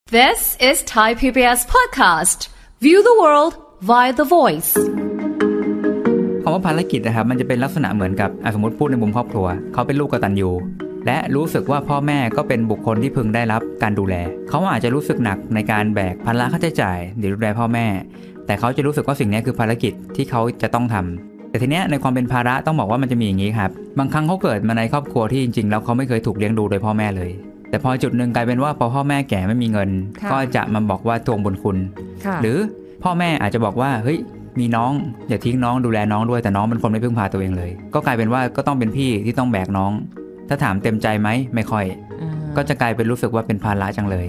This is Thai PBS podcast. View the world via the voice. คำว่าภารกิจนะครับมันจะเป็นลักษณะเหมือนกับสมมติพูดในมุมครอบครัวเขาเป็นลูกกตัญญูและรู้สึกว่าพ่อแม่ก็เป็นบุคคลที่พึงได้รับการดูแลเขาอาจจะรู้สึกหนักในการแบกภาระค่าใช้จ่ายหรือดูแลพ่อแม่แต่เขาจะรู้สึกว่าสิ่งนี้คือภารกิจที่เขาจะต้องทำแต่ทีเนี้ยในความเป็นภาระต้องบอกว่ามันจะมีอย่างนี้ครับบางครั้งเขาเกิดมาในครอบครัวที่จริงๆแล้วเขาไม่เคยถูกเลี้ยงดูโดยพ่อแม่เลยแต่พอจุดหนึ่งกลายเป็นว่าพอพ่อแม่แก่ไม่มีเงินก็จะมาบอกว่าทวงบุญคุณหรือพ่อแม่อาจจะบอกว่าเฮ้ยมีน้องอย่าทิ้งน้องดูแลน้องด้วยแต่น้องเป็นคนไม่พึ่งพาตัวเองเลยก็กลายเป็นว่าก็ต้องเป็นพี่ที่ต้องแบกน้องถ้าถามเต็มใจไหมไม่ค่อยก็จะกลายเป็นรู้สึกว่าเป็นภาระจังเลย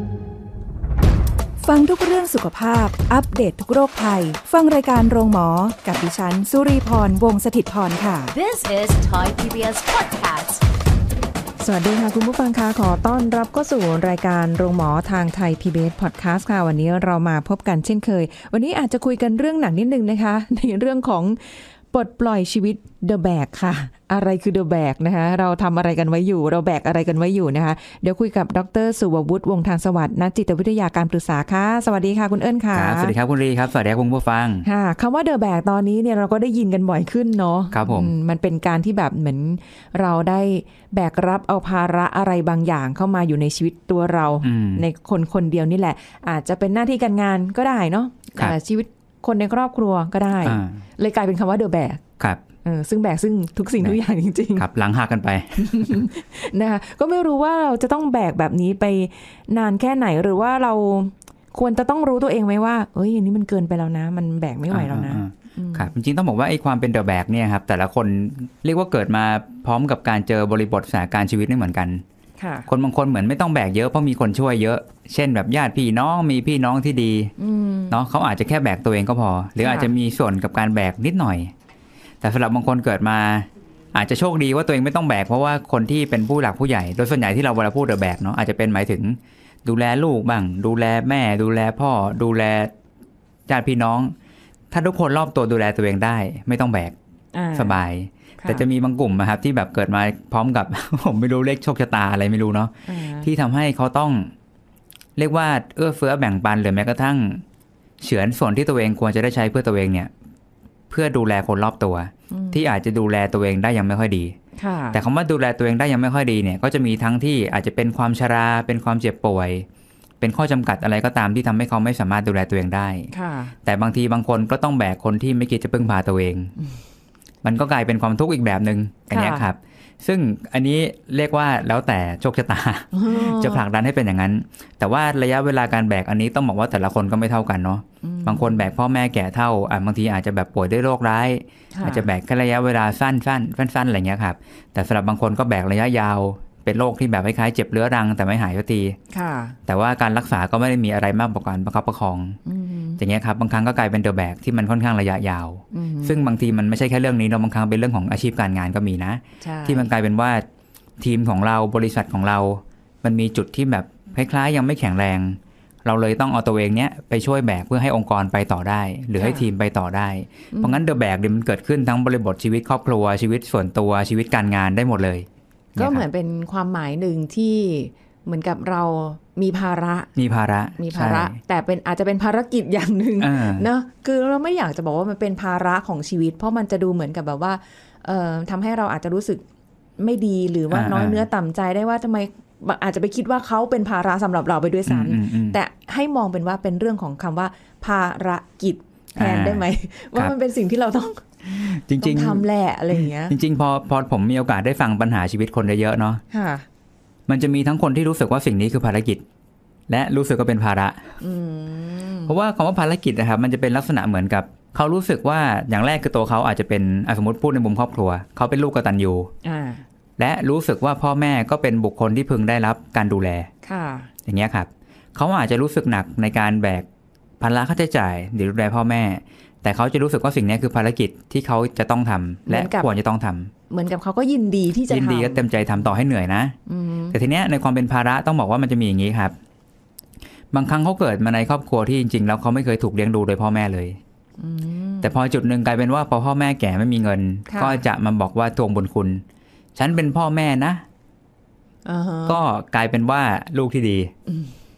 ฟังทุกเรื่องสุขภาพอัปเดต ทุกโรคภัยฟังรายการโรงหมอกับดิฉันสุรีพรวงศ์สถิตย์พรค่ะ This is Thai PBS podcast. สวัสดีค่ะคุณผู้ฟังคะขอต้อนรับเข้าสู่รายการโรงหมอทางไทย PBS Podcast ค่ะวันนี้เรามาพบกันเช่นเคยวันนี้อาจจะคุยกันเรื่องหนักนิดนึงนะคะในเรื่องของปลดปล่อยชีวิต The Bag ค่ะอะไรคือ The Bag นะคะเราทำอะไรกันไว้อยู่เราแบกอะไรกันไว้อยู่นะคะเดี๋ยวคุยกับดร.สุวัวุฒิวงศ์ทางสวัสดิ์นักจิตวิทยาการปรึกษาค่ะสวัสดีค่ะคุณเอิญค่ะสวัสดีครับคุณรีครับสวัสดีครับคุณผู้ฟังค่ะคำว่า The Bag ตอนนี้เนี่ยเราก็ได้ยินกันบ่อยขึ้นเนาะครับผมมันเป็นการที่แบบเหมือนเราได้แบกรับเอาภาระอะไรบางอย่างเข้ามาอยู่ในชีวิตตัวเราในคนคนเดียวนี่แหละอาจจะเป็นหน้าที่การงานก็ได้เนาะชีวิตคนในครอบครัวก็ได้เลยกลายเป็นคำว่า The Bag ครับซึ่งแบกซึ่งทุกสิ่งทุกอย่างจริงๆครับหลังหักกันไปนะคะก็ไม่รู้ว่าเราจะต้องแบกแบบนี้ไปนานแค่ไหนหรือว่าเราควรจะต้องรู้ตัวเองไหมว่าเอ้ยอันนี้มันเกินไปแล้วนะมันแบกไม่ไหวแล้วนะครับจริงๆต้องบอกว่าไอ้ความเป็นเดอะแบกเนี่ยครับแต่ละคนเรียกว่าเกิดมาพร้อมกับการเจอบริบทสถานการณ์ชีวิตไม่เหมือนกันคนบางคนเหมือนไม่ต้องแบกเยอะเพราะมีคนช่วยเยอะเช่นแบบญาติพี่น้องมีพี่น้องที่ดีเนาะเขาอาจจะแค่แบกตัวเองก็พอหรืออาจจะมีส่วนกับการแบกนิดหน่อยแต่สำหรับบางคนเกิดมาอาจจะโชคดีว่าตัวเองไม่ต้องแบกเพราะว่าคนที่เป็นผู้หลักผู้ใหญ่โดยส่วนใหญ่ที่เราเวลาพูดเดอะแบกเนาะอาจจะเป็นหมายถึงดูแลลูกบ้างดูแลแม่ดูแลพ่อดูแลญาติพี่น้องถ้าทุกคนรอบตัวดูแลตัวเองได้ไม่ต้องแบกสบายแต่จะมีบางกลุ่มนะครับที่แบบเกิดมาพร้อมกับ ผมไม่รู้เลขโชคชะตาอะไรไม่รู้เนาะที่ทำให้เขาต้องเรียกว่าเอื้อเฟื้อแบ่งปันหรือแม้กระทั่งเฉือนส่วนที่ตัวเองควรจะได้ใช้เพื่อตัวเองเนี่ยเพื่อดูแลคนรอบตัวที่อาจจะดูแลตัวเองได้ยังไม่ค่อยดีแต่คำว่าดูแลตัวเองได้ยังไม่ค่อยดีเนี่ยก็จะมีทั้งที่อาจจะเป็นความชราเป็นความเจ็บป่วยเป็นข้อจำกัดอะไรก็ตามที่ทำให้เขาไม่สามารถดูแลตัวเองได้แต่บางทีบางคนก็ต้องแบกคนที่ไม่คิดจะพึ่งพาตัวเองมันก็กลายเป็นความทุกข์อีกแบบนึงอันนี้ครับซึ่งอันนี้เรียกว่าแล้วแต่โชคชะตาจะผลักดันให้เป็นอย่างนั้นแต่ว่าระยะเวลาการแบกอันนี้ต้องบอกว่าแต่ละคนก็ไม่เท่ากันเนาะบางคนแบกพ่อแม่แก่เท่าบางทีอาจจะแบบป่วยด้วยโรคร้ายอาจจะแบกแค่ระยะเวลาสั้นอะไรเงี้ยครับแต่สำหรับบางคนก็แบกระยะยาวเป็นโรคที่แบบคล้ายๆเจ็บเรื้อรังแต่ไม่หายสักทีแต่ว่าการรักษาก็ไม่ได้มีอะไรมากกว่าการประคับประคองอย่างเงี้ยครับบางครั้งก็กลายเป็นเดอะแบกที่มันค่อนข้างระยะยาวซึ่งบางทีมันไม่ใช่แค่เรื่องนี้เนาะบางครั้งเป็นเรื่องของอาชีพการงานก็มีนะที่มันกลายเป็นว่าทีมของเราบริษัทของเรามันมีจุดที่แบบคล้ายๆยังไม่แข็งแรงเราเลยต้องเอาตัวเองเนี้ยไปช่วยแบกเพื่อให้องค์กรไปต่อได้หรือให้ทีมไปต่อได้เพราะงั้นเดอะแบกมันเกิดขึ้นทั้งบริบทชีวิตครอบครัวชีวิตส่วนตัวชีวิตการงานได้หมดเลยก็เหมือนเป็นความหมายหนึ่งที่เหมือนกับเรามีภาระแต่เป็นอาจจะเป็นภารกิจอย่างหนึ่งเนาะคือเราไม่อยากจะบอกว่ามันเป็นภาระของชีวิตเพราะมันจะดูเหมือนกับแบบว่าทำให้เราอาจจะรู้สึกไม่ดีหรือว่าน้อยเนื้อต่ำใจได้ว่าทำไมอาจจะไปคิดว่าเขาเป็นภาระสำหรับเราไปด้วยซ้ำแต่ให้มองเป็นว่าเป็นเรื่องของคำว่าภารกิจแทนได้ไหมว่ามันเป็นสิ่งที่เราต้องจริงๆทำแหละอะไรอย่างเงี้ยจริงๆพอผมมีโอกาสได้ฟังปัญหาชีวิตคนเยอะๆเนาะมันจะมีทั้งคนที่รู้สึกว่าสิ่งนี้คือภารกิจและรู้สึกว่าเป็นภาระเพราะว่าคำว่าภารกิจนะครับมันจะเป็นลักษณะเหมือนกับเขารู้สึกว่าอย่างแรกคือตัวเขาอาจจะเป็นสมมติพูดในมุมครอบครัวเขาเป็นลูกกตัญญูและรู้สึกว่าพ่อแม่ก็เป็นบุคคลที่พึงได้รับการดูแลอย่างเงี้ยครับเขาอาจจะรู้สึกหนักในการแบกภาระค่าใช้จ่ายหรือดูแลพ่อแม่แต่เขาจะรู้สึกว่าสิ่งนี้คือภารกิจที่เขาจะต้องทำและควรจะต้องทำเหมือนกับเขาก็ยินดีที่จะทำยินดีก็เต็มใจทำต่อให้เหนื่อยนะแต่ทีเนี้ยในความเป็นภาระต้องบอกว่ามันจะมีอย่างนี้ครับบางครั้งเขาเกิดมาในครอบครัวที่จริงๆแล้วเขาไม่เคยถูกเลี้ยงดูโดยพ่อแม่เลยแต่พอจุดหนึ่งกลายเป็นว่าพอพ่อแม่แก่ไม่มีเงินก็จะมาบอกว่าทวงบุญคุณฉันเป็นพ่อแม่นะก็กลายเป็นว่าลูกที่ดี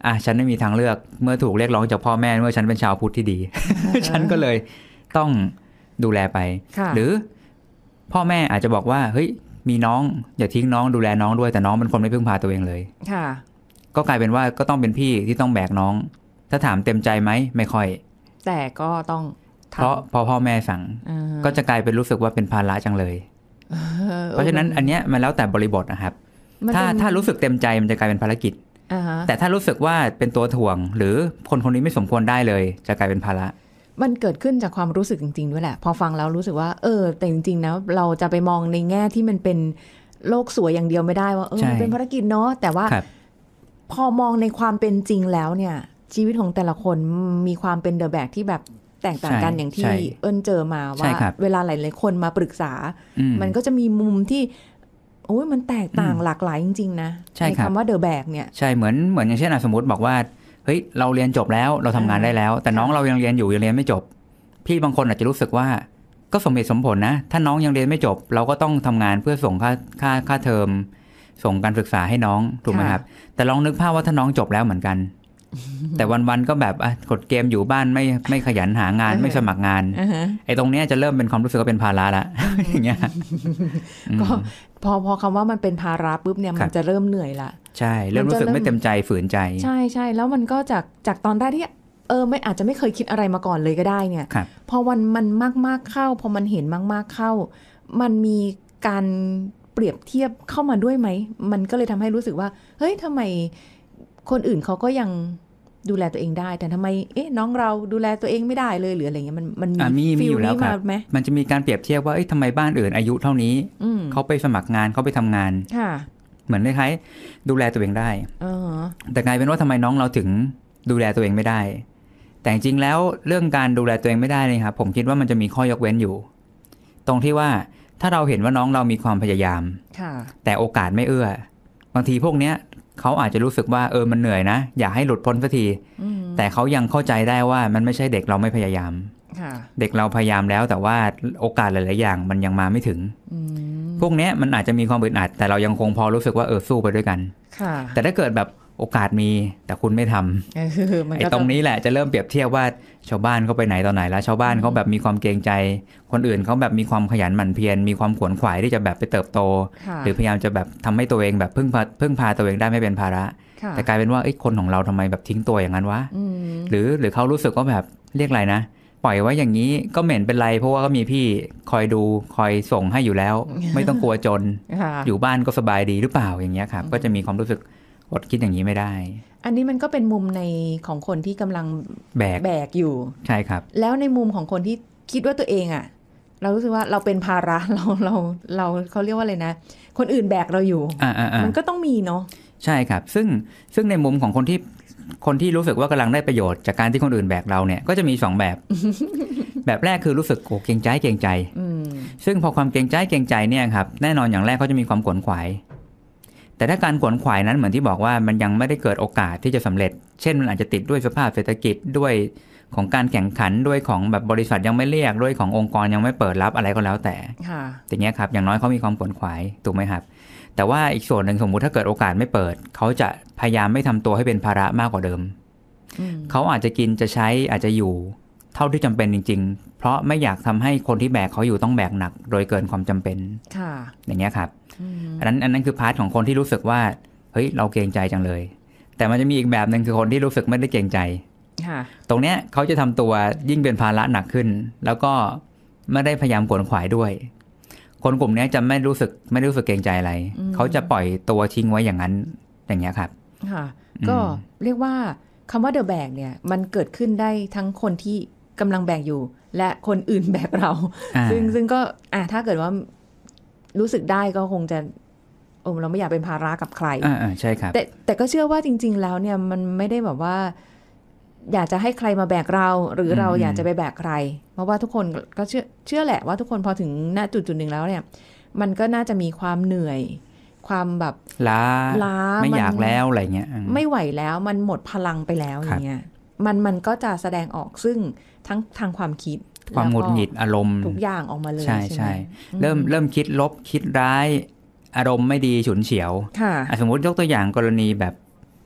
ฉันไม่มีทางเลือกเมื่อถูกเรียกร้องจากพ่อแม่เมื่อฉันเป็นชาวพุทธที่ดี ฉันก็เลยต้องดูแลไปหรือพ่อแม่อาจจะบอกว่าเฮ้ยมีน้องอย่าทิ้งน้องดูแลน้องด้วยแต่น้องเป็นคนไม่พึ่งพาตัวเองเลยก็กลายเป็นว่าก็ต้องเป็นพี่ที่ต้องแบกน้องถ้าถามเต็มใจไหมไม่ค่อยแต่ก็ต้องเพราะพ่อแม่สั่งก็จะกลายเป็นรู้สึกว่าเป็นภาระจังเลยเพราะฉะนั้นอันเนี้ยมันแล้วแต่บริบทนะครับถ้ารู้สึกเต็มใจมันจะกลายเป็นภารกิจแต่ถ้ารู้สึกว่าเป็นตัวถ่วงหรือคนนี้ไม่สมควรได้เลยจะกลายเป็นภาระมันเกิดขึ้นจากความรู้สึกจริงๆด้วยแหละพอฟังแล้วรู้สึกว่าแต่จริงๆนะเราจะไปมองในแง่ที่มันเป็นโลกสวยอย่างเดียวไม่ได้ว่ามันเป็นภารกิจเนาะแต่ว่าพอมองในความเป็นจริงแล้วเนี่ยชีวิตของแต่ละคนมีความเป็นเดอะแบกที่แบบแตกต่างกันอย่างที่เจอมาว่าเวลาหลายๆคนมาปรึกษามันก็จะมีมุมที่โอ้ยมันแตกต่างหลากหลายจริงๆนะในคำว่าเดอะแบกเนี่ยใช่เหมือนอย่างเช่นสมมติบอกว่าเฮ้ยเราเรียนจบแล้วเราทำงานได้แล้วแต่น้องเรายังเรียนอยู่ยังเรียนไม่จบพี่บางคนอาจจะรู้สึกว่าก็สมเหตุสมผลนะถ้าน้องยังเรียนไม่จบเราก็ต้องทำงานเพื่อส่งค่าเทอมส่งการศึกษาให้น้องถูกไหมครับแต่ลองนึกภาพว่าถ้าน้องจบแล้วเหมือนกันแต่วันๆก็แบบกดเกมอยู่บ้านไม่ขยันหางานไม่สมัครงานไอ้ตรงนี้จะเริ่มเป็นความรู้สึกว่าเป็นภาระละอย่างเงี้ยก็พอคำว่ามันเป็นภาระปุ๊บเนี่ยมันจะเริ่มเหนื่อยละใช่เริ่มรู้สึกไม่เต็มใจฝืนใจใช่แล้วมันก็จากตอนแรกที่ไม่อาจจะไม่เคยคิดอะไรมาก่อนเลยก็ได้เนี่ยพอมันมากๆเข้าพอมันเห็นมากๆเข้ามันมีการเปรียบเทียบเข้ามาด้วยไหมมันก็เลยทำให้รู้สึกว่าเฮ้ยทำไมคนอื่นเขาก็ยังดูแลตัวเองได้แต่ทำไมน้องเราดูแลตัวเองไม่ได้เลยหรืออะไรเงี้ยมันมีอยู่แล้วครับมันจะมีการเปรียบเทียบว่าทำไมบ้านอื่นอายุเท่านี้เขาไปสมัครงานเขาไปทำงานเหมือนคล้ายๆดูแลตัวเองได้แต่กลายเป็นว่าทำไมน้องเราถึงดูแลตัวเองไม่ได้แต่จริงแล้วเรื่องการดูแลตัวเองไม่ได้เลยครับผมคิดว่ามันจะมีข้อยกเว้นอยู่ตรงที่ว่าถ้าเราเห็นว่าน้องเรามีความพยายามแต่โอกาสไม่เอื้อบางทีพวกเนี้ยเขาอาจจะรู้สึกว่ามันเหนื่อยนะอยากให้หลุดพ้นสักทีแต่เขายังเข้าใจได้ว่ามันไม่ใช่เด็กเราไม่พยายามเด็กเราพยายามแล้วแต่ว่าโอกาสหลายๆอย่างมันยังมาไม่ถึงพวกเนี้ยมันอาจจะมีความอึดอัดแต่เรายังคงพอรู้สึกว่าสู้ไปด้วยกันแต่ถ้าเกิดแบบโอกาสมีแต่คุณไม่ทำไอ้ตรงนี้แหละจะเริ่มเปรียบเทียบว่าชาวบ้านเขาไปไหนตอนไหนแล้วชาวบ้านเขาแบบมีความเกรงใจคนอื่นเขาแบบมีความขยันหมั่นเพียรมีความขวนขวายที่จะแบบไปเติบโตหรือพยายามจะแบบทำให้ตัวเองแบบพึ่งพาตัวเองได้ไม่เป็นภาระแต่กลายเป็นว่าคนของเราทำไมแบบทิ้งตัวอย่างนั้นวะหรือเขารู้สึกว่าแบบเรียกอะไรนะปล่อยไว้อย่างนี้ก็เหม็นเป็นไรเพราะว่าก็มีพี่คอยดูคอยส่งให้อยู่แล้วไม่ต้องกลัวจนอยู่บ้านก็สบายดีหรือเปล่าอย่างเงี้ยครับก็จะมีความรู้สึกอดคิดอย่างนี้ไม่ได้อันนี้มันก็เป็นมุมในของคนที่กำลังแบกอยู่ใช่ครับแล้วในมุมของคนที่คิดว่าตัวเองเรารู้สึกว่าเราเป็นภาระเราเขาเรียกว่าอะไรนะคนอื่นแบกเราอยู่มันก็ต้องมีเนาะใช่ครับซึ่งในมุมของคนที่รู้สึกว่ากำลังได้ประโยชน์จากการที่คนอื่นแบกเราเนี่ยก็จะมี2แบบ แบบแรกคือรู้สึกเกรงใจซึ่งพอความเกรงใจเนี่ยครับแน่นอนอย่างแรกเขาจะมีความขวนขวายแต่ถ้าการขวนขวายนั้นเหมือนที่บอกว่ามันยังไม่ได้เกิดโอกาสที่จะสำเร็จเช่นมันอาจจะติดด้วยสภาพเศรษฐกิจด้วยของการแข่งขันด้วยของแบบบริษัทยังไม่เรียกด้วยขององค์กรยังไม่เปิดรับอะไรก็แล้วแต่อย่างเงี้ยครับอย่างน้อยเขามีความขวนขวายถูกไหมครับแต่ว่าอีกส่วนหนึ่งสมมุติถ้าเกิดโอกาสไม่เปิดเขาจะพยายามไม่ทำตัวให้เป็นภาระมากกว่าเดิมเขาอาจจะกินจะใช้อาจจะอยู่เท่าที่จำเป็นจริงๆเพราะไม่อยากทำให้คนที่แบกเขาอยู่ต้องแบกหนักโดยเกินความจำเป็นอย่างเงี้ยครับอันนั้นคือพาร์ทของคนที่รู้สึกว่าเฮ้ยเราเกรงใจจังเลยแต่มันจะมีอีกแบบนึงคือคนที่รู้สึกไม่ได้เกรงใจตรงเนี้ยเขาจะทำตัวยิ่งเป็นภาระหนักขึ้นแล้วก็ไม่ได้พยายามขวนขวายด้วยคนกลุ่มนี้จะไม่รู้สึกเกรงใจอะไรเขาจะปล่อยตัวทิ้งไว้อย่างนั้นอย่างเงี้ยครับก็เรียกว่าคำว่าเดอะแบกเนี่ยมันเกิดขึ้นได้ทั้งคนที่กำลังแบกอยู่และคนอื่นแบกเราซึ่งก็ถ้าเกิดว่ารู้สึกได้ก็คงจะเราไม่อยากเป็นภาระกับใครใช่ครับแต่ก็เชื่อว่าจริงๆแล้วเนี่ยมันไม่ได้แบบว่าอยากจะให้ใครมาแบกเราหรือเราอยากจะไปแบกใครเพราะว่าทุกคนก็เชื่อแหละว่าทุกคนพอถึงณจุดๆนึงแล้วเนี่ยมันก็น่าจะมีความเหนื่อยความแบบล้าไม่อยากแล้วอะไรเงี้ยไม่ไหวแล้วมันหมดพลังไปแล้วอย่างเงี้ยมันก็จะแสดงออกซึ่งทั้งทางความคิดความหงุดหงิดอารมณ์ทุกอย่างออกมาเลยใช่เริ่มคิดลบคิดร้ายอารมณ์ไม่ดีฉุนเฉียวสมมติยกตัวอย่างกรณีแบบ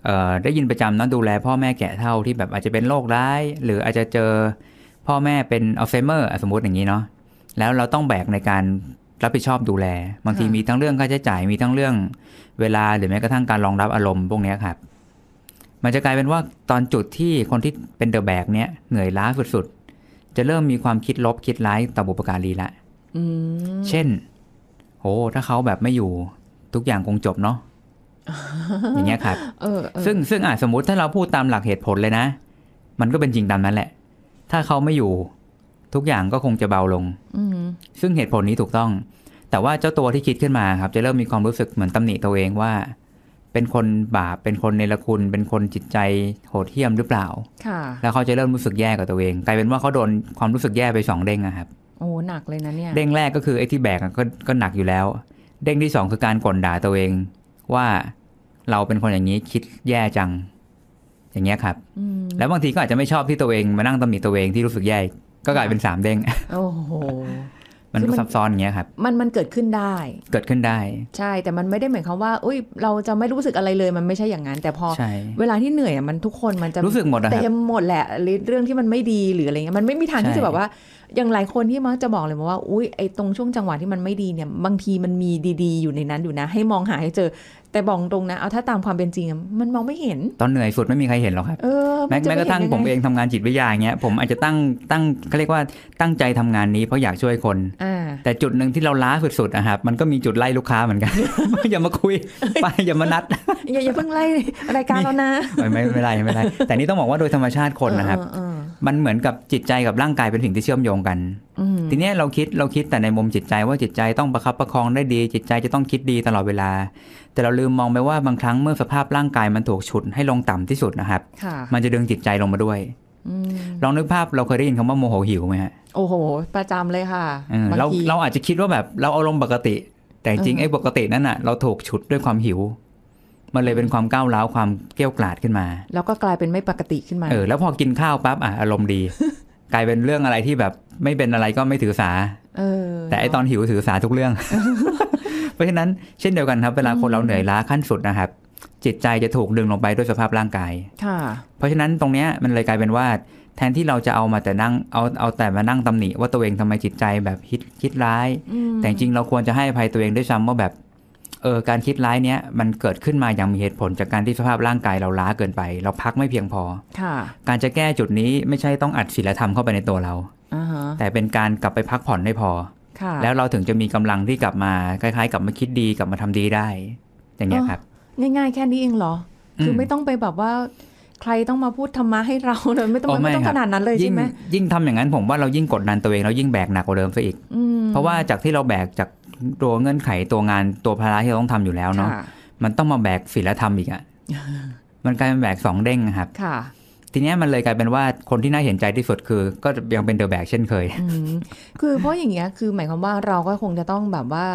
ได้ยินประจำนะดูแลพ่อแม่แก่เฒ่าที่แบบอาจจะเป็นโรคร้ายหรืออาจจะเจอพ่อแม่เป็นอัลไซเมอร์สมมติอย่างนี้เนาะแล้วเราต้องแบกในการรับผิดชอบดูแลบางทีมีทั้งเรื่องค่าใช้จ่ายมีทั้งเรื่องเวลาหรือแม้กระทั่งการรองรับอารมณ์พวกนี้ครับมันจะกลายเป็นว่าตอนจุดที่คนที่เป็นเดอะแบกเนี้ยเหนื่อยล้าสุดๆจะเริ่มมีความคิดลบคิดร้ายต่อบุพการีละเช่นโหถ้าเขาแบบไม่อยู่ทุกอย่างคงจบเนาะอย่างเงี้ยครับซึ่งสมมติถ้าเราพูดตามหลักเหตุผลเลยนะมันก็เป็นจริงตามนั้นแหละถ้าเขาไม่อยู่ทุกอย่างก็คงจะเบาลงซึ่งเหตุผลนี้ถูกต้องแต่ว่าเจ้าตัวที่คิดขึ้นมาครับจะเริ่มมีความรู้สึกเหมือนตำหนิตัวเองว่าเป็นคนบาปเป็นคนเนรคุณเป็นคนจิตใจโหดเหี้ยมหรือเปล่าแล้วเขาจะเริ่มรู้สึกแย่กับตัวเองกลายเป็นว่าเขาโดนความรู้สึกแย่ไป2เด้งครับโอ้หนักเลยนะเนี่ยเด้งแรกก็คือไอ้ที่แบกก็หนักอยู่แล้วเด้งที่2คือการก่นด่าตัวเองว่าเราเป็นคนอย่างนี้คิดแย่จังอย่างเงี้ยครับแล้วบางทีก็อาจจะไม่ชอบที่ตัวเองมานั่งตำหนิตัวเองที่รู้สึกแย่ก็กลายเป็น3เด้งโอ้โหมันก็ซับซ้อนอย่างเงี้ยครับมันเกิดขึ้นได้ใช่แต่มันไม่ได้หมายความว่าอุ้ยเราจะไม่รู้สึกอะไรเลยมันไม่ใช่อย่างนั้นแต่พอเวลาที่เหนื่อยมันทุกคนมันจะรู้สึกหมดแต่หมดแหละเรื่องที่มันไม่ดีหรืออะไรเงี้ยมันไม่มีทางที่จะแบบว่าอย่างหลายคนที่มักจะบอกเลยว่าอุ้ยไอ้ตรงช่วงจังหวะที่มันไม่ดีเนี่ยบางทีมันมีดีๆอยู่ในนั้นอยู่นะให้มองหาให้เจอแต่บอกตรงนะเอาถ้าตามความเป็นจริงมันมองไม่เห็นตอนเหนื่อยสุดไม่มีใครเห็นหรอกครับแม้กระทั่งผมเองทำงานจิตวิทยาอย่างเงี้ยผมอาจจะตั้งเขาเรียกว่าตั้งใจทำงานนี้เพราะอยากช่วยคนแต่จุดนึงที่เราล้าสุดๆนะครับมันก็มีจุดไล่ลูกค้าเหมือนกัน อย่ามาคุยไปอย่ามานัดอย่าเพิ่งไล่รายการเรานะไม่ไล่แต่นี่ต้องบอกว่าโดยธรรมชาติคนนะครับมันเหมือนกับจิตใจกับร่างกายเป็นสิ่งที่เชื่อมโยงกันทีนี้เราคิดแต่ในมุมจิตใจว่าจิตใจต้องประคับประคองได้ดีจิตใจจะต้องคิดดีตลอดเวลาแต่เราลืมมองไปว่าบางครั้งเมื่อสภาพร่างกายมันถูกฉุดให้ลงต่ำที่สุดนะครับมันจะดึงจิตใจลงมาด้วยลองนึกภาพเราเคยได้ยินคำว่าโมโหหิวไหมฮะโอ้โหประจำเลยค่ะเราอาจจะคิดว่าแบบเราอารมณ์ปกติแต่จริงไอ้ปกตินั่นน่ะเราถูกฉุดด้วยความหิวมันเลยเป็นความก้าวร้าวความเกรี้ยวกราดขึ้นมาแล้วก็กลายเป็นไม่ปกติขึ้นมาแล้วพอกินข้าวปั๊บอารมณ์ดี กลายเป็นเรื่องอะไรที่แบบไม่เป็นอะไรก็ไม่ถือสาแต่ไอตอนหิวถือสาทุกเรื่อง เพราะฉะนั้นเช่นเดียวกันครับเวลาคนเราเหนื่อยล้าขั้นสุดนะครับจิตใจจะถูกดึงลงไปด้วยสภาพร่างกายเพราะฉะนั้นตรงเนี้ยมันเลยกลายเป็นว่าแทนที่เราจะเอามาแต่นั่งเอาแต่มานั่งตำหนิว่าตัวเองทำไมจิตใจแบบคิดร้ายแต่จริงเราควรจะให้อภัยตัวเองด้วยซ้ำว่าแบบการคิดร้ายเนี้ยมันเกิดขึ้นมาอย่างมีเหตุผลจากการที่สภาพร่างกายเราล้าเกินไปเราพักไม่เพียงพอการจะแก้จุดนี้ไม่ใช่ต้องอัดศีลธรรมเข้าไปในตัวเราแต่เป็นการกลับไปพักผ่อนให้พอแล้วเราถึงจะมีกำลังที่กลับมาคล้ายๆกลับมาคิดดีกลับมาทำดีได้อย่างเงี้ยครับง่ายๆแค่นี้เองเหรอคือไม่ต้องไปแบบว่าใครต้องมาพูดธรรมะให้เราเลยไม่ต้องขนาดนั้นเลยใช่ไหมยิ่งทำอย่างนั้นผมว่าเรายิ่งกดดันตัวเองเรายิ่งแบกหนักกว่าเดิมซะอีกเพราะว่าจากที่เราแบกจากตัวเงื่อนไขตัวงานตัวภาระที่เราต้องทำอยู่แล้วเนาะมันต้องมาแบกศีลธรรมอีกอ่ะมันกลายเป็นแบก2เด้งครับทีนี้มันเลยกลายเป็นว่าคนที่น่าเห็นใจที่สุดคือก็ยังเป็นเดอะแบกเช่นเคยคือเพราะอย่างเงี้ยคือหมายความว่าเราก็คงจะต้องแบบว่า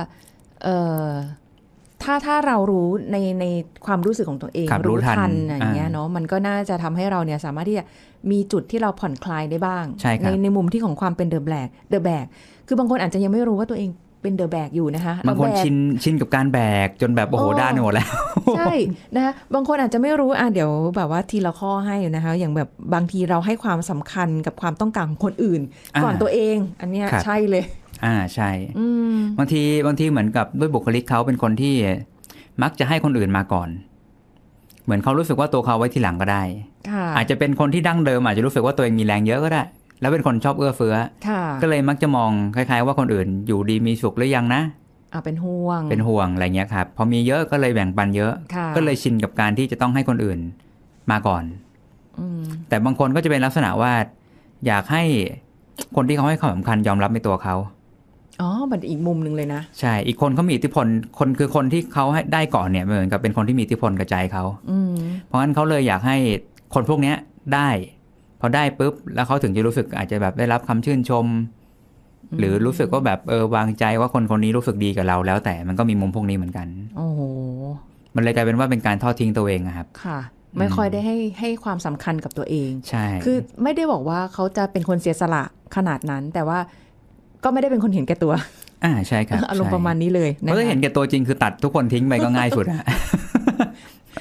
ถ้าเรารู้ในความรู้สึกของตัวเองรู้ทันอย่างเงี้ยเนาะมันก็น่าจะทำให้เราเนี่ยสามารถที่จะมีจุดที่เราผ่อนคลายได้บ้างในมุมที่ของความเป็นเดอะแบกคือบางคนอาจจะยังไม่รู้ว่าตัวเองเป็นเดอะแบกอยู่นะคะบางคนชินกับการแบกจนแบบโอ้โหด้านหมดแล้วใช่นะคะบางคนอาจจะไม่รู้เดี๋ยวแบบว่าทีละข้อให้นะคะอย่างแบบบางทีเราให้ความสำคัญกับความต้องการของคนอื่นก่อนตัวเองอันเนี้ยใช่เลยใช่บางทีเหมือนกับด้วยบุคลิกเขาเป็นคนที่มักจะให้คนอื่นมาก่อนเหมือนเขารู้สึกว่าตัวเขาไว้ทีหลังก็ได้อาจจะเป็นคนที่ดั้งเดิมอาจจะรู้สึกว่าตัวเองมีแรงเยอะก็ได้แล้วเป็นคนชอบเอื้อเฟื้อก็เลยมักจะมองคล้ายๆว่าคนอื่นอยู่ดีมีสุขหรือยังนะเป็นห่วงอะไรเงี้ยครับพอมีเยอะก็เลยแบ่งปันเยอะก็เลยชินกับการที่จะต้องให้คนอื่นมาก่อนแต่บางคนก็จะเป็นลักษณะว่าอยากให้คนที่เขาให้ความสำคัญยอมรับในตัวเขามันอีกมุมนึงเลยนะใช่อีกคนเขามีอิทธิพลคนที่เขาให้ได้ก่อนเนี่ยเหมือนกับเป็นคนที่มีอิทธิพลกับใจเขาเพราะงั้นเขาเลยอยากให้คนพวกนี้ได้พอได้ปุ๊บแล้วเขาถึงจะรู้สึกอาจจะแบบได้รับคำชื่นชมหรือรู้สึกว่าแบบวางใจว่าคนนี้รู้สึกดีกับเราแล้วแต่มันก็มีมุมพวกนี้เหมือนกันโอ้โหมันเลยกลายเป็นว่าเป็นการทอดทิ้งตัวเองครับค่ะไม่ค่อยได้ให้ความสำคัญกับตัวเองใช่คือไม่ได้บอกว่าเขาจะเป็นคนเสียสละขนาดนั้นแต่ว่าก็ไม่ได้เป็นคนเห็นแก่ตัวใช่ครับอารมณ์ประมาณนี้เลยเพราะถ้าเห็นแก่ตัวจริงคือตัดทุกคนทิ้งไปก็ง่ายสุด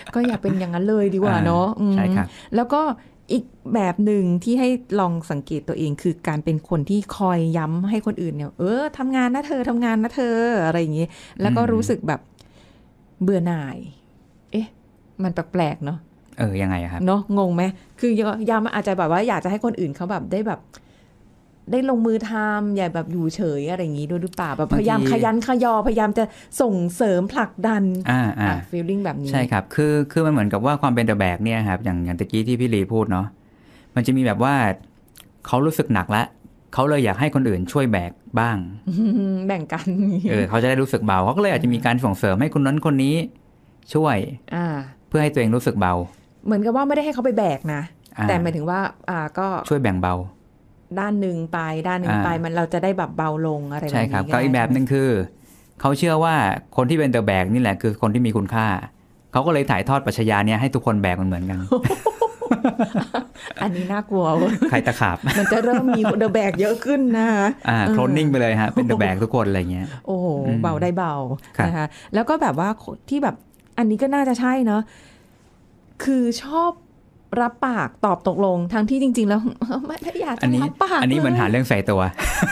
ก็อย่าเป็นอย่างนั้นเลยดีกว่าเนาะใช่ครับแล้วก็อีกแบบหนึ่งที่ให้ลองสังเกตตัวเองคือการเป็นคนที่คอยย้ำให้คนอื่นเนี่ยทำงานนะเธอทำงานนะเธออะไรอย่างงี้แล้วก็รู้สึกแบบเบื่อหน่ายมันแปลกๆเนาะยังไงครับเนาะงงไหมคือยามอาจจะแบบว่าอยากจะให้คนอื่นเขาแบบได้แบบได้ลงมือทำอย่าแบบอยู่เฉยอะไรอย่างนี้ด้วยหรือเปล่าแบบพยายามขยันขยอพยายามจะส่งเสริมผลักดันfeeling แบบนี้ใช่ครับคือมันเหมือนกับว่าความเป็นเดอะแบกเนี่ยครับอย่างตะกี้ที่พี่ลีพูดเนาะมันจะมีแบบว่าเขารู้สึกหนักแล้วเขาเลยอยากให้คนอื่นช่วยแบกบ้างแบ่งกันเขาจะได้รู้สึกเบาเขาก็เลยอาจจะมีการส่งเสริมให้คนนั้นคนนี้ช่วยเพื่อให้ตัวเองรู้สึกเบาเหมือนกับว่าไม่ได้ให้เขาไปแบกนะแต่หมายถึงว่าก็ช่วยแบ่งเบาด้านหนึ่งไปมันเราจะได้แบบเบาลงอะไรแบบนี้ใช่ครับก็อีกแบบนึงคือเขาเชื่อว่าคนที่เป็นเดอะแบกนี่แหละคือคนที่มีคุณค่าเขาก็เลยถ่ายทอดปรัชญาเนี่ยให้ทุกคนแบกเหมือนกันอันนี้น่ากลัวใครตะขาบมันจะเริ่มมีเดอะแบกเยอะขึ้นนะคะโคลนนิ่งไปเลยฮะเป็นเดอะแบกทุกคนอะไรเงี้ยโอ้โหเบาได้เบานะคะแล้วก็แบบว่าที่แบบอันนี้ก็น่าจะใช่เนาะคือชอบรับปากตอบตกลงทั้งที่จริงๆแล้วไม่อยากจะรับปากอันนี้มันหาเรื่องใส่ตัว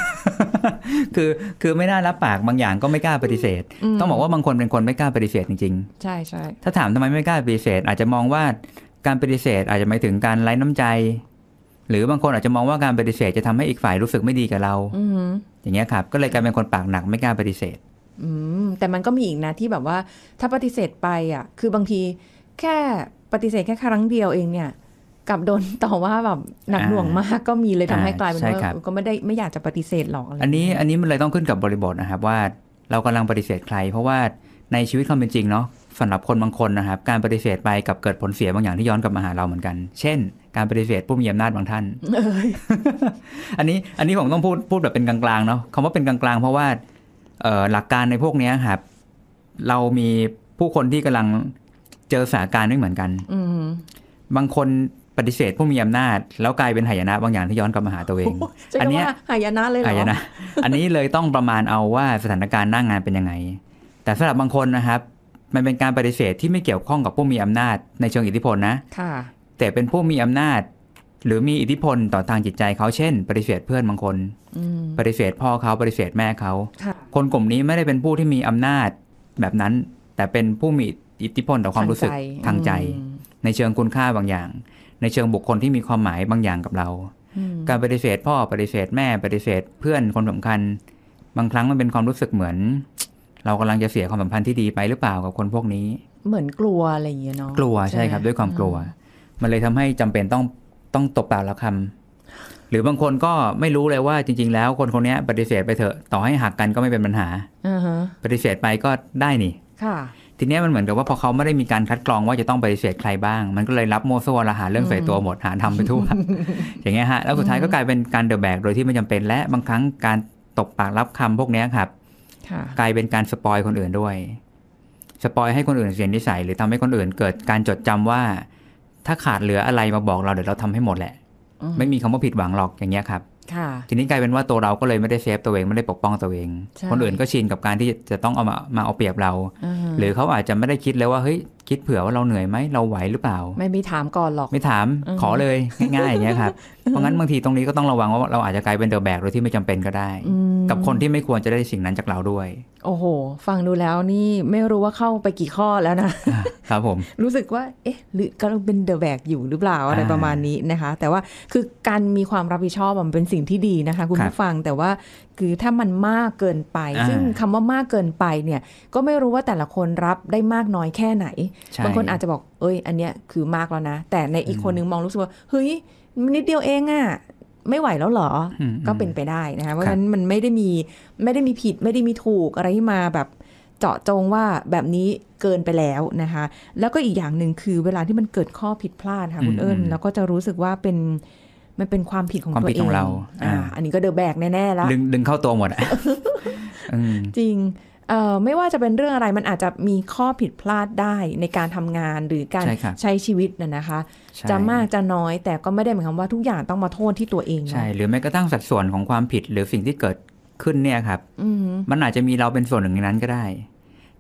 คือไม่น่ารับปากบางอย่างก็ไม่กล้าปฏิเสธต้องบอกว่าบางคนเป็นคนไม่กล้าปฏิเสธจริงๆใช่ใช่ถ้าถามทำไมไม่กล้าปฏิเสธอาจจะมองว่าการปฏิเสธอาจจะหมายถึงการไร้น้ำใจหรือบางคนอาจจะมองว่าการปฏิเสธจะทำให้อีกฝ่ายรู้สึกไม่ดีกับเราอย่างเงี้ยครับก็เลยกลายเป็นคนปากหนักไม่กล้าปฏิเสธแต่มันก็มีอีกนะที่แบบว่าถ้าปฏิเสธไปอ่ะคือบางทีแค่ปฏิเสธแค่ครั้งเดียวเองเนี่ยกับโดนต่อว่าแบบหนักหน่วงมากก็มีเลยทำให้กลายเป็นว่าก็ไม่อยากจะปฏิเสธหรอกอันนี้มันเลยต้องขึ้นกับบริบทนะครับว่าเรากำลังปฏิเสธใครเพราะว่าในชีวิตความเป็นจริงเนาะสำหรับคนบางคนนะครับการปฏิเสธไปกับเกิดผลเสียบางอย่างที่ย้อนกลับมาหาเราเหมือนกันเช่นการปฏิเสธผู้มีอำนาจบางท่าน อันนี้ผมต้องพูดแบบเป็นกลางๆเนาะคำว่าเป็นกลางๆเพราะว่าหลักการในพวกนี้ครับเรามีผู้คนที่กำลังเจอสถานการณ์ไม่เหมือนกันบางคนปฏิเสธผู้มีอำนาจแล้วกลายเป็นหายนะบางอย่างที่ย้อนกลับมาหาตัวเองอันนี้หายนะเลยเหรอหายนะอันนี้เลยต้องประมาณเอาว่าสถานการณ์หน้างานเป็นยังไงแต่สำหรับบางคนนะครับมันเป็นการปฏิเสธที่ไม่เกี่ยวข้องกับผู้มีอำนาจในเชิงอิทธิพลนะแต่เป็นผู้มีอำนาจหรือมีอิทธิพลต่อทางจิตใจเขาเช่นปฏิเสธเพื่อนบางคนปฏิเสธพ่อเขาปฏิเสธแม่เขาคนกลุ่มนี้ไม่ได้เป็นผู้ที่มีอำนาจแบบนั้นแต่เป็นผู้มีอิทธิพลต่อความรู้สึกทางใจในเชิงคุณค่าบางอย่างในเชิงบุคคลที่มีความหมายบางอย่างกับเราการปฏิเสธพ่อปฏิเสธแม่ปฏิเสธเพื่อนคนสำคัญบางครั้งมันเป็นความรู้สึกเหมือนเรากำลังจะเสียความสัมพันธ์ที่ดีไปหรือเปล่ากับคนพวกนี้เหมือนกลัวอะไรอย่างเงี้ยเนาะกลัวใช่ครับด้วยความกลัวมันเลยทำให้จำเป็นต้องตบปากรับคำหรือบางคนก็ไม่รู้เลยว่าจริงๆแล้วคนคนนี้ปฏิเสธไปเถอะต่อให้หักกันก็ไม่เป็นปัญหาปฏิเสธไปก็ได้นี่ทีนี้มันเหมือนกับว่าพอเขาไม่ได้มีการคัดกรองว่าจะต้องปฏิเสธใครบ้างมันก็เลยรับโมซัวละหาเรื่องใส่ตัวหมดหาทำไปทั่ว อย่างเงี้ยฮะแล้วสุดท้ายก็กลายเป็นการเดอะแบกโดยที่ไม่จำเป็นและบางครั้งการตบปากรับคำพวกนี้ครับกลายเป็นการสปอยคนอื่นด้วยสปอยให้คนอื่นเสียนิสัยหรือทำให้คนอื่นเกิดการจดจำว่าถ้าขาดเหลืออะไรมาบอกเราเดี๋ยวเราทำให้หมดแหละไม่มีคำว่าผิดหวังหรอกอย่างเงี้ยครับทีนี้กลายเป็นว่าตัวเราก็เลยไม่ได้เซฟตัวเองไม่ได้ปกป้องตัวเองคนอื่นก็ชินกับการที่จะต้องเอามาเอาเปรียบเราหรือเขาอาจจะไม่ได้คิดเลยว่าเฮ้ยคิดเผื่อว่าเราเหนื่อยไหมเราไหวหรือเปล่าไม่มีถามก่อนหรอกไม่ถามขอเลยง่ายๆอย่างเงี้ยครับเพราะงั้นบางทีตรงนี้ก็ต้องระวังว่าเราอาจจะกลายเป็นเดอะแบกโดยที่ไม่จำเป็นก็ได้กับคนที่ไม่ควรจะได้สิ่งนั้นจากเราด้วยโอ้โหฟังดูแล้วนี่ไม่รู้ว่าเข้าไปกี่ข้อแล้วนะครับผมรู้สึกว่าเอ๊ะหรือกำลังเป็นเดอะแบกอยู่หรือเปล่าอะไรประมาณนี้นะคะแต่ว่าคือการมีความรับผิดชอบมันเป็นสิ่งที่ดีนะคะคุณผู้ฟังแต่ว่าคือถ้ามันมากเกินไปซึ่งคำว่ามากเกินไปเนี่ยก็ไม่รู้ว่าแต่ละคนรับได้มากน้อยแค่ไหนบางคนอาจจะบอกเอ้ยอันเนี้ยคือมากแล้วนะแต่ในอีกคนนึงมองรู้สึกว่าเฮ้ยนิดเดียวเองอ่ะไม่ไหวแล้วเหรอก็เป็นไปได้นะคะเพราะฉะนั้นมันไม่ได้มีผิดไม่ได้มีถูกอะไรที่มาแบบเจาะจงว่าแบบนี้เกินไปแล้วนะคะแล้วก็อีกอย่างหนึ่งคือเวลาที่มันเกิดข้อผิดพลาดค่ะคุณเอิญแล้วก็จะรู้สึกว่ามันเป็นความผิดของตัวเองอันนี้ก็เดอะแบกแน่ๆแล้วดึงเข้าตัวหมดจริงไม่ว่าจะเป็นเรื่องอะไรมันอาจจะมีข้อผิดพลาดได้ในการทำงานหรือการใช้ชีวิตนะคะจะมากจะน้อยแต่ก็ไม่ได้หมายความว่าทุกอย่างต้องมาโทษที่ตัวเองใช่หรือแม้กระทั่งสัดส่วนของความผิดหรือสิ่งที่เกิดขึ้นเนี่ยครับมันอาจจะมีเราเป็นส่วนหนึ่งในนั้นก็ได้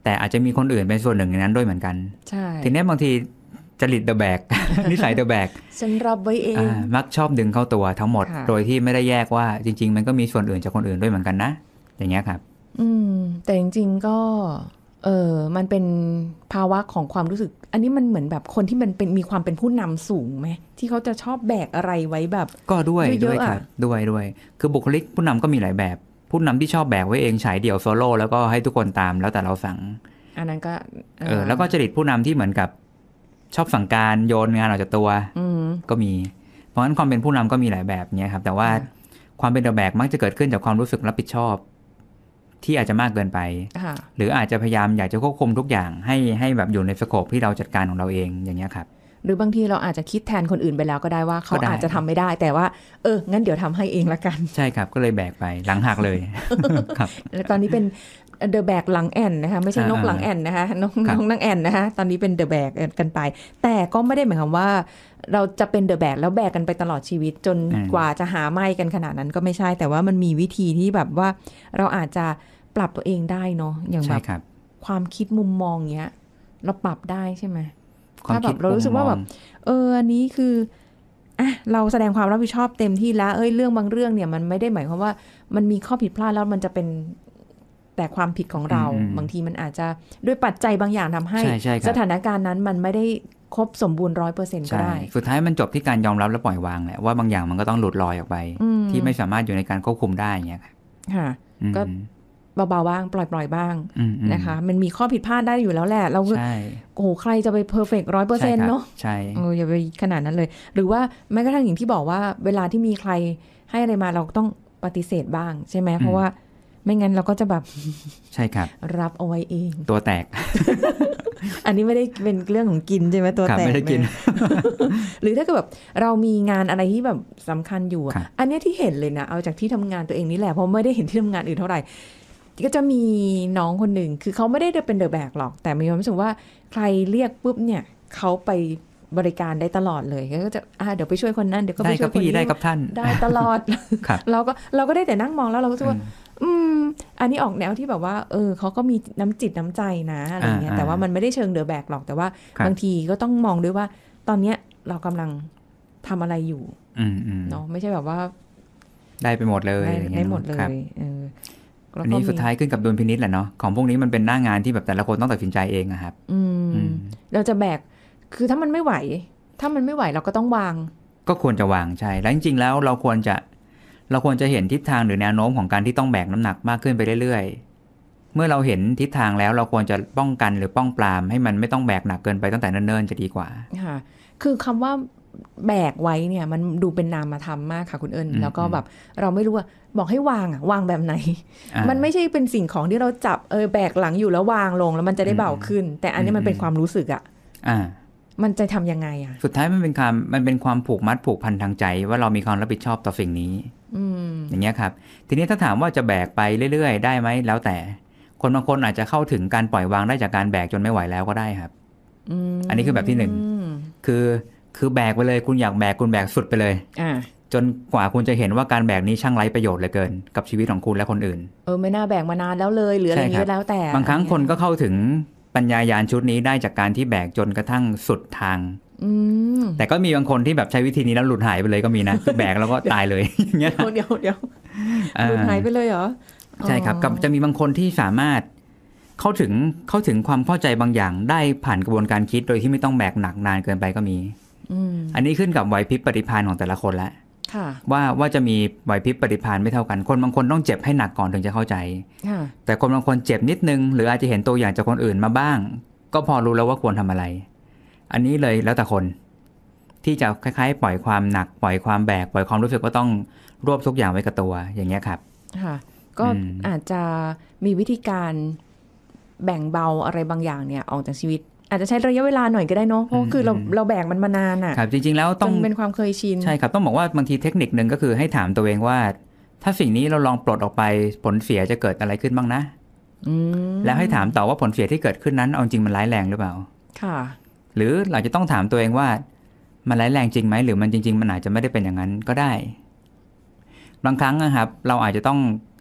แต่อาจจะมีคนอื่นเป็นส่วนหนึ่งในนั้นด้วยเหมือนกันใช่ทีนี้บางทีจริตเดอะแบก นิสัยเดอะแบกฉันรับไว้เองมักชอบดึงเข้าตัวทั้งหมดโดยที่ไม่ได้แยกว่าจริงๆมันก็มีส่วนอื่นจากคนอื่นด้วยเหมือนกันนะอย่างเงี้ยครับแต่จริงๆก็มันเป็นภาวะของความรู้สึกอันนี้มันเหมือนแบบคนที่มันเป็นมีความเป็นผู้นำสูงไหมที่เขาจะชอบแบกอะไรไว้แบบก็ด้วยครับด้วยคือบุคลิกผู้นำก็มีหลายแบบผู้นำที่ชอบแบกไว้เองฉายเดี่ยวโซโล่แล้วก็ให้ทุกคนตามแล้วแต่เราสั่งอันนั้นก็แล้วก็จริตผู้นำที่เหมือนกับชอบสั่งการโยนงานออกจากตัวก็มีเพราะฉะนั้นความเป็นผู้นำก็มีหลายแบบเนี้ยครับแต่ว่าความเป็นเดอะแบกมักจะเกิดขึ้นจากความรู้สึกรับผิดชอบที่อาจจะมากเกินไปหรืออาจจะพยายามอยากจะควบคุมทุกอย่างให้แบบอยู่ในสโคปที่เราจัดการของเราเองอย่างเงี้ยครับหรือบางทีเราอาจจะคิดแทนคนอื่นไปแล้วก็ได้ว่าเขาอาจจะทำไม่ได้แต่ว่างั้นเดี๋ยวทำให้เองละกันใช่ครับก็เลยแบกไปหลังหักเลยครับแล้วตอนนี้เป็นเดอะแบกหลังแอนนะคะไม่ใช่นกหลังแอนนะคะน้องนั่งแอนนะคะตอนนี้เป็นเดอะแบกกันไปแต่ก็ไม่ได้หมายความว่าเราจะเป็นเดอะแบกแล้วแบกกันไปตลอดชีวิตจนกว่าจะหาไม่กันขนาดนั้นก็ไม่ใช่แต่ว่ามันมีวิธีที่แบบว่าเราอาจจะปรับตัวเองได้เนาะอย่างแบบความคิดมุมมองเงี้ยเราปรับได้ใช่ไหมถ้าแบบเรารู้สึกว่าแบบอันนี้คือเราแสดงความรับผิดชอบเต็มที่แล้วเรื่องบางเรื่องเนี่ยมันไม่ได้หมายความว่ามันมีข้อผิดพลาดแล้วมันจะเป็นแต่ความผิดของเราบางทีมันอาจจะด้วยปัจจัยบางอย่างทำให้สถานการณ์นั้นมันไม่ได้ครบสมบูรณ์ 100% ก็ได้สุดท้ายมันจบที่การยอมรับและปล่อยวางแหละว่าบางอย่างมันก็ต้องหลุดลอยออกไปที่ไม่สามารถอยู่ในการควบคุมได้อย่างเงี้ยค่ะก็เบาๆบ้างปล่อยๆบ้างนะคะมันมีข้อผิดพลาดได้อยู่แล้วแหละเราโอ้โหใครจะไปเพอร์เฟกต์ 100% เนาะใช่อย่าไปขนาดนั้นเลยหรือว่าแม้กระทั่งอย่างที่บอกว่าเวลาที่มีใครให้อะไรมาเราต้องปฏิเสธบ้างใช่ไหมเพราะว่าไม่งั้นเราก็จะแบบใช่ครับรับเอาไว้เองตัวแตกอันนี้ไม่ได้เป็นเรื่องของกินใช่ไหมตัวแตกไม่ได้กินหรือถ้าเกิดแบบเรามีงานอะไรที่แบบสำคัญอยู่อันนี้ที่เห็นเลยนะเอาจากที่ทำงานตัวเองนี่แหละเพราะไม่ได้เห็นที่ทำงานอื่นเท่าไหร่ก็จะมีน้องคนหนึ่งคือเขาไม่ได้เป็นเดอะแบกหรอกแต่มีความรู้สึกว่าใครเรียกปุ๊บเนี่ยเขาไปบริการได้ตลอดเลยก็จะเดี๋ยวไปช่วยคนนั้นเดี๋ยวก็ไปช่วยคนนี้ได้กับท่านได้ตลอด เราก็ได้แต่นั่งมองแล้วเราก็รู้สึกว่าอันนี้ออกแนวที่แบบว่าเขาก็มีน้ำจิตน้ำใจนะอะไรเงี้ยแต่ว่ามันไม่ได้เชิงเดอะแบกหรอกแต่ว่าบางทีก็ต้องมองด้วยว่าตอนเนี้ยเรากำลังทำอะไรอยู่เนาะไม่ใช่แบบว่าได้ไปหมดเลยได้หมดเลยอันนี้สุดท้ายขึ้นกับดุลพินิจแหละเนาะของพวกนี้มันเป็นหน้างานที่แบบแต่ละคนต้องตัดสินใจเองนะครับเราจะแบกคือถ้ามันไม่ไหวเราก็ต้องวางก็ควรจะวางใช่แล้วจริงๆแล้วเราควรจะเห็นทิศทางหรือแนวโน้มของการที่ต้องแบกน้ำหนักมากขึ้นไปเรื่อยๆเมื่อเราเห็นทิศทางแล้วเราควรจะป้องกันหรือป้องปรามให้มันไม่ต้องแบกหนักเกินไปตั้งแต่เนิ่นๆจะดีกว่าค่ะคือคำว่าแบกไว้เนี่ยมันดูเป็นนามธรรมมากค่ะคุณเอิญแล้วก็แบบเราไม่รู้ว่าบอกให้วางวางแบบไหนมันไม่ใช่เป็นสิ่งของที่เราจับแบกหลังอยู่แล้ววางลงแล้วมันจะได้เบาขึ้นแต่อันนี้มันเป็นความรู้สึกมันจะทำยังไงสุดท้ายมันเป็นความผูกมัดผูกพันทางใจว่าเรามีความรับผิดชอบต่อสิ่งนี้อย่างเงี้ยครับทีนี้ถ้าถามว่าจะแบกไปเรื่อยๆได้ไหมแล้วแต่คนบางคนอาจจะเข้าถึงการปล่อยวางได้จากการแบกจนไม่ไหวแล้วก็ได้ครับอันนี้คือแบบที่หนึ่งคือแบกไปเลยคุณอยากแบกคุณแบกสุดไปเลยจนกว่าคุณจะเห็นว่าการแบกนี้ช่างไร้ประโยชน์เหลือเกินกับชีวิตของคุณและคนอื่นไม่น่าแบกมานานแล้วเลยหรืออะไรอย่างนี้แล้วแต่บางครั้งคนก็เข้าถึงปัญญายาณชุดนี้ได้จากการที่แบกจนกระทั่งสุดทางแต่ก็มีบางคนที่แบบใช้วิธีนี้แล้วหลุดหายไปเลยก็มีนะคือแบกแล้วก็ตายเลยอย่างเงี้ยเดี๋ยวหลุดหายไปเลยเหรอใช่ครับกับจะมีบางคนที่สามารถเข้าถึงความเข้าใจบางอย่างได้ผ่านกระบวนการคิดโดยที่ไม่ต้องแบกหนักนานเกินไปก็มีอันนี้ขึ้นกับไหวพริบปฏิภาณของแต่ละคนแล้วว่าจะมีไหวพริบปฏิภาณไม่เท่ากันคนบางคนต้องเจ็บให้หนักก่อนถึงจะเข้าใจแต่คนบางคนเจ็บนิดนึงหรืออาจจะเห็นตัวอย่างจากคนอื่นมาบ้างก็พอรู้แล้วว่าควรทำอะไรอันนี้เลยแล้วแต่คนที่จะคล้ายๆปล่อยความหนักปล่อยความแบกปล่อยความรู้สึกว่าต้องรวบทุกอย่างไว้กับตัวอย่างเงี้ยครับค่ะก็อาจจะมีวิธีการแบ่งเบาอะไรบางอย่างเนี่ยออกจากชีวิตอาจจะใช้ระยะเวลาหน่อยก็ได้เนาะเพราะคือเราแบกมันมานานอ่ะครับจริงๆแล้วต้องเป็นความเคยชินใช่ครับต้องบอกว่าบางทีเทคนิคนึงก็คือให้ถามตัวเองว่าถ้าสิ่งนี้เราลองปลดออกไปผลเสียจะเกิดอะไรขึ้นบ้างนะแล้วให้ถามต่อว่าผลเสียที่เกิดขึ้นนั้นเอาจริงมันร้ายแรงหรือเปล่าค่ะหรือเราจะต้องถามตัวเองว่ามันร้ายแรงจริงไหมหรือมันจริงๆมันอาจจะไม่ได้เป็นอย่างนั้นก็ได้บางครั้งนะครับเราอาจจะต้อง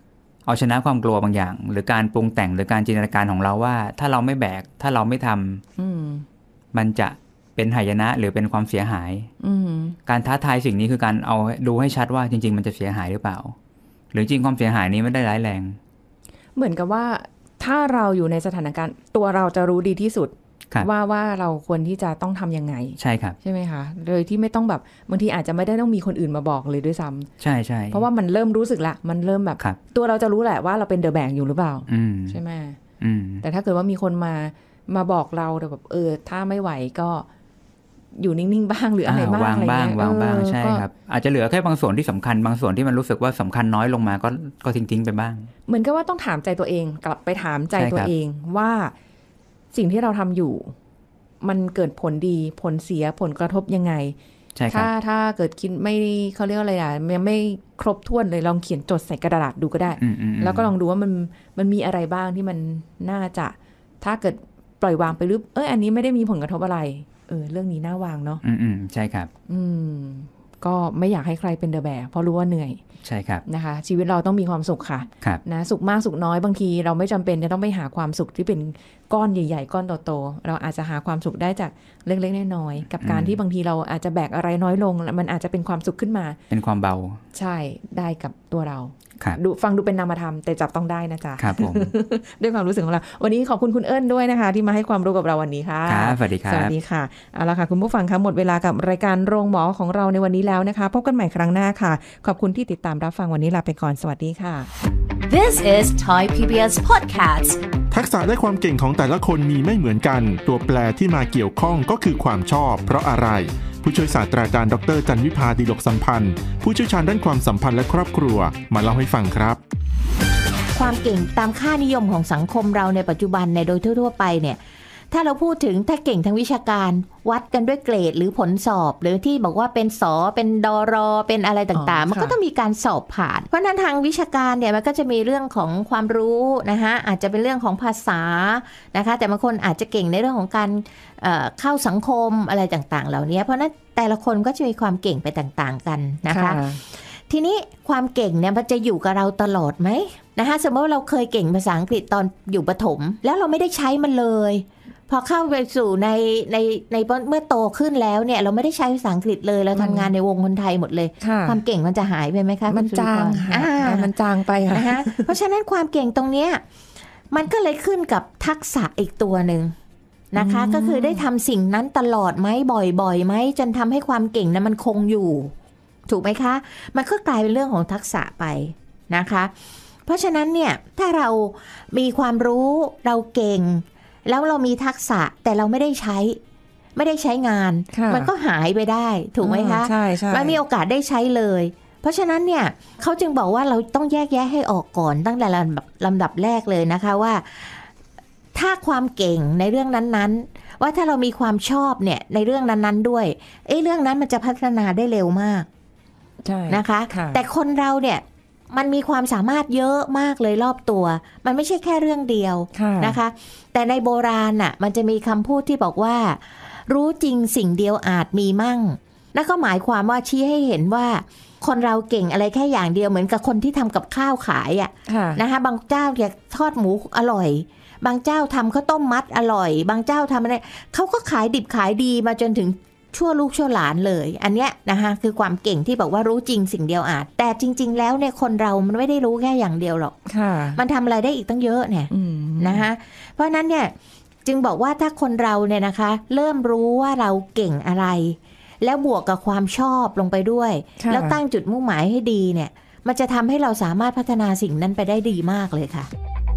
เอาชนะความกลัวบางอย่างหรือการปรุงแต่งหรือการจินตนาการของเราว่าถ้าเราไม่แบกถ้าเราไม่ทำมันจะเป็นหายนะหรือเป็นความเสียหายการท้าทายสิ่งนี้คือการเอาดูให้ชัดว่าจริงๆมันจะเสียหายหรือเปล่าหรือจริงความเสียหายนี้ไม่ได้ร้ายแรงเหมือนกับว่าถ้าเราอยู่ในสถานการณ์ตัวเราจะรู้ดีที่สุดว่าเราควรที่จะต้องทำยังไงใช่ครับใช่ไหมคะโดยที่ไม่ต้องแบบบางทีอาจจะไม่ได้ต้องมีคนอื่นมาบอกเลยด้วยซ้ำใช่ใช่เพราะว่ามันเริ่มรู้สึกละมันเริ่มแบบตัวเราจะรู้แหละว่าเราเป็นเดอะแบกอยู่หรือเปล่าใช่ไหมแต่ถ้าเกิดว่ามีคนมาบอกเราแบบถ้าไม่ไหวก็อยู่นิ่งๆบ้างหรืออะไรบ้างอะไรเงี้ยวางบ้างใช่ครับอาจจะเหลือแค่บางส่วนที่สำคัญบางส่วนที่มันรู้สึกว่าสำคัญน้อยลงมาก็ทิ้งไปบ้างเหมือนกับว่าต้องถามใจตัวเองกลับไปถามใจตัวเองว่าสิ่งที่เราทำอยู่มันเกิดผลดีผลเสียผลกระทบยังไงถ้าเกิดคิดไม่เขาเรียกอะไรอ่ะยังไม่ครบถ้วนเลยลองเขียนจดใส่กระดาษดูก็ได้แล้วก็ลองดูว่ามันมีอะไรบ้างที่มันน่าจะถ้าเกิดปล่อยวางไปหรืออันนี้ไม่ได้มีผลกระทบอะไรเรื่องนี้น่าวางเนาะใช่ครับก็ไม่อยากให้ใครเป็นเดอะแบกเพราะรู้ว่าเหนื่อยใช่ครับนะคะชีวิตเราต้องมีความสุขค่ะนะสุขมากสุขน้อยบางทีเราไม่จำเป็นจะต้องไปหาความสุขที่เป็นก้อนใหญ่ๆก้อนโตๆเราอาจจะหาความสุขได้จากเล็กๆน้อยๆกับการที่บางทีเราอาจจะแบกอะไรน้อยลงมันอาจจะเป็นความสุขขึ้นมาเป็นความเบาใช่ได้กับตัวเราฟังดูเป็นนามธรรมแต่จับต้องได้นะจ๊ะครับผมด้วยความรู้สึกของเราวันนี้ขอบคุณคุณเอิญด้วยนะคะที่มาให้ความรู้กับเราวันนี้ค่ะสวัสดีครับสวัสดีค่ะเอาละค่ะคุณผู้ฟังคะหมดเวลากับรายการโรงหมอของเราในวันนี้แล้วนะคะพบกันใหม่ครั้งหน้าค่ะขอบคุณที่ติดตามรับฟังวันนี้ลาไปก่อนสวัสดีค่ะ This is Thai PBS Podcast ทักษะและความเก่งของแต่ละคนมีไม่เหมือนกันตัวแปรที่มาเกี่ยวข้องก็คือความชอบเพราะอะไรผู้ช่วยศาสตราจารย์ดร.จันวิภา ดิลกสัมพันธ์ผู้เชี่ยวชาญด้านความสัมพันธ์และครอบครัวมาเล่าให้ฟังครับความเก่งตามค่านิยมของสังคมเราในปัจจุบันในโดยทั่วๆไปเนี่ยถ้าเราพูดถึงถ้าเก่งทางวิชาการวัดกันด้วยเกรดหรือผลสอบหรือที่บอกว่าเป็นสอเป็นดรเป็นอะไรต่างๆมันก็ต้องมีการสอบผ่านเพราะนั้นทางวิชาการเนี่ยมันก็จะมีเรื่องของความรู้นะคะอาจจะเป็นเรื่องของภาษานะคะแต่บางคนอาจจะเก่งในเรื่องของการเข้าสังคมอะไรต่างๆเหล่านี้เพราะนั้นแต่ละคนก็จะมีความเก่งไปต่างๆกันนะคะทีนี้ความเก่งเนี่ยมันจะอยู่กับเราตลอดไหมนะคะสมมติว่าเราเคยเก่งภาษาอังกฤษตอนอยู่ประถมแล้วเราไม่ได้ใช้มันเลยพอเข้าไปสู่ในเมื่อโตขึ้นแล้วเนี่ยเราไม่ได้ใช้ภาษาอังกฤษเลยเราทำงานในวงคนไทยหมดเลยความเก่งมันจะหายไปไหมคะมันจางมันจางไปค่ะเพราะฉะนั้นความเก่งตรงเนี้ยมันก็เลยขึ้นกับทักษะอีกตัวหนึ่งนะคะก็คือได้ทำสิ่งนั้นตลอดไหมบ่อยๆไหมจนทำให้ความเก่งนั้นมันคงอยู่ถูกไหมคะมันก็กลายเป็นเรื่องของทักษะไปนะคะเพราะฉะนั้นเนี่ยถ้าเรามีความรู้เราเก่งแล้วเรามีทักษะแต่เราไม่ได้ใช้งานมันก็หายไปได้ถูกไหมคะใช่ใช่ไม่มีโอกาสได้ใช้เลยเพราะฉะนั้นเนี่ยเขาจึงบอกว่าเราต้องแยกแยะให้ออกก่อนตั้งแต่ลำดับแรกเลยนะคะว่าถ้าความเก่งในเรื่องนั้นๆว่าถ้าเรามีความชอบเนี่ยในเรื่องนั้นๆด้วยเรื่องนั้นมันจะพัฒนาได้เร็วมากนะคะแต่คนเราเนี่ยมันมีความสามารถเยอะมากเลยรอบตัวมันไม่ใช่แค่เรื่องเดียวนะคะแต่ในโบราณน่ะมันจะมีคำพูดที่บอกว่ารู้จริงสิ่งเดียวอาจมีมั่งนั่นก็หมายความว่าชี้ให้เห็นว่าคนเราเก่งอะไรแค่อย่างเดียวเหมือนกับคนที่ทำกับข้าวขายอ่ะนะคะบางเจ้าเนี่ยทอดหมูอร่อยบางเจ้าทำข้าวต้มมัดอร่อยบางเจ้าทำอะไรเขาก็ขายดิบขายดีมาจนถึงชั่วลูกชั่วหลานเลยอันเนี้ยนะคะคือความเก่งที่บอกว่ารู้จริงสิ่งเดียวอาจแต่จริงๆแล้วเนี่ยคนเรามันไม่ได้รู้แค่อย่างเดียวหรอกมันทำอะไรได้อีกตั้งเยอะเนี่ยนะคะเพราะนั้นเนี่ยจึงบอกว่าถ้าคนเราเนี่ยนะคะเริ่มรู้ว่าเราเก่งอะไรแล้วบวกกับความชอบลงไปด้วยแล้วตั้งจุดมุ่งหมายให้ดีเนี่ยมันจะทำให้เราสามารถพัฒนาสิ่งนั้นไปได้ดีมากเลยค่ะ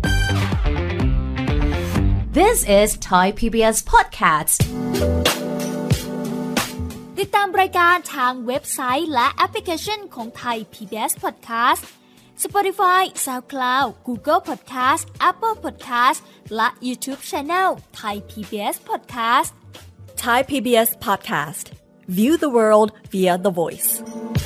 This is Thai PBS Podcast ติดตามรายการทางเว็บไซต์และแอปพลิเคชันของ Thai PBS Podcast Spotify SoundCloud Google Podcast Apple Podcast และ YouTube Channel Thai PBS Podcast Thai PBS Podcast View the world via the voice